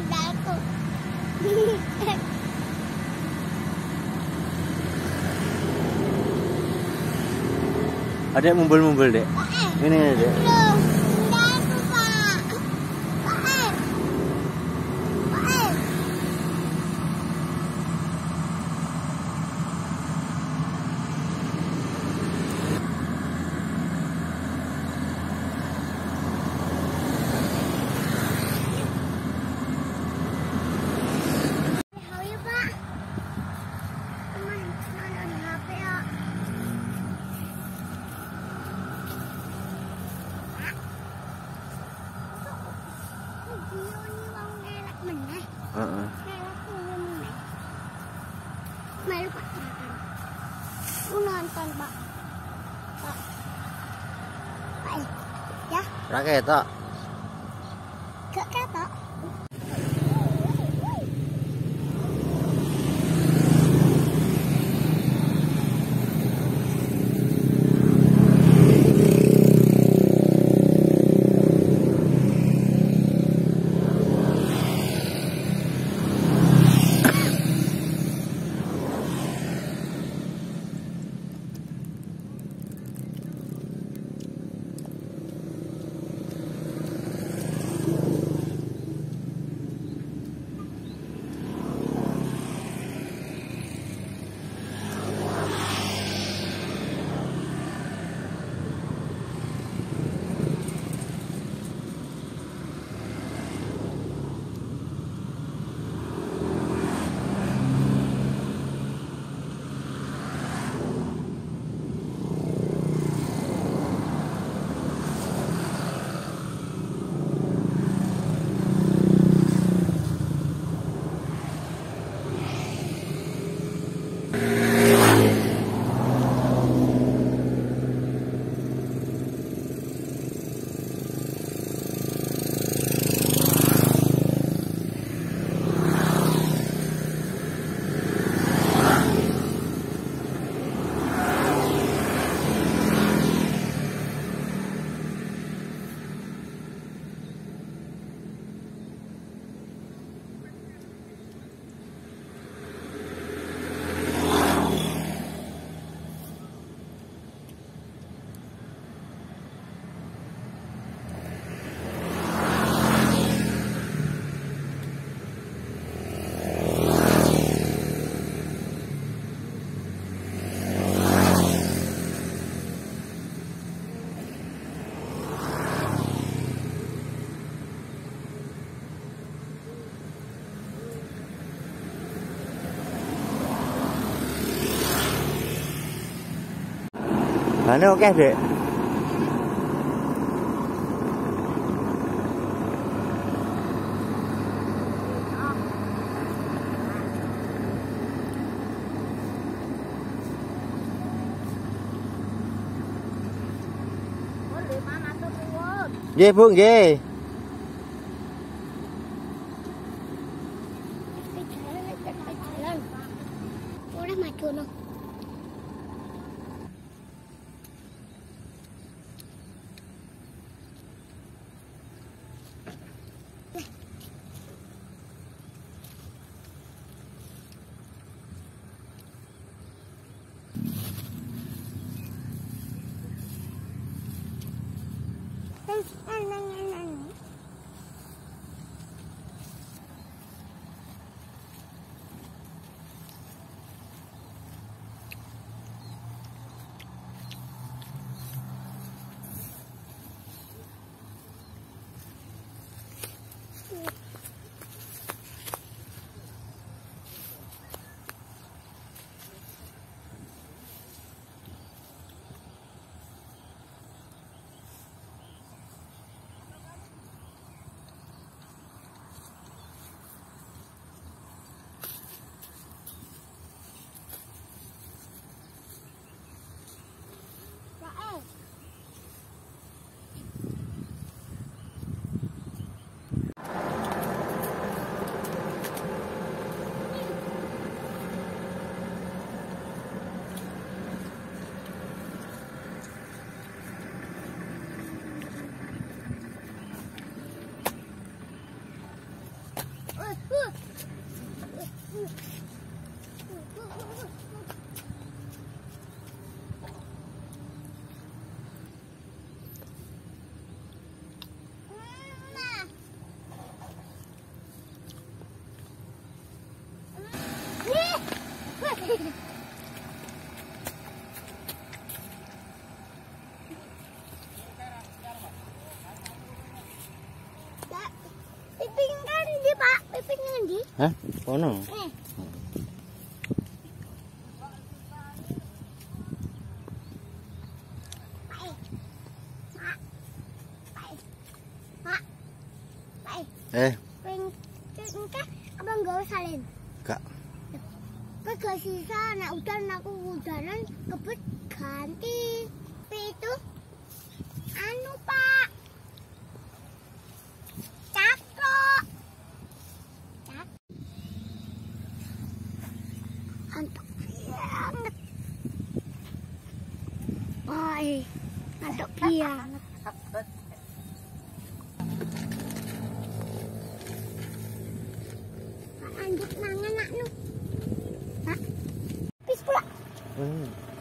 sandalku. Adek mumbul-mumbul, Dek. Ini, Dek. Loh, sandalku, Pak. Pak. Pak. Hawi, Pak. Teman, nonton HP ya. Video ini wong elek meneh. Heeh. Elek kuwi meneh. Melu Pak makan. Aku nonton, Pak. Pak. Pak, ya. Ra ketok. Gak ketok. Ini oke, Dek. Nggih, Bu, nggih. Jalan. Udah maju no. Piping kan di Pak, piping di. Hah? Ono. Piping kan abang gak salin. Kak. Kagak sisa, nak udan aku udanan kebet ganti. Tapi itu anu Pak. Cakok. Antuk banget. Baik, antuk banget. Lanjut mangan nak nu. Pak. Pis pula.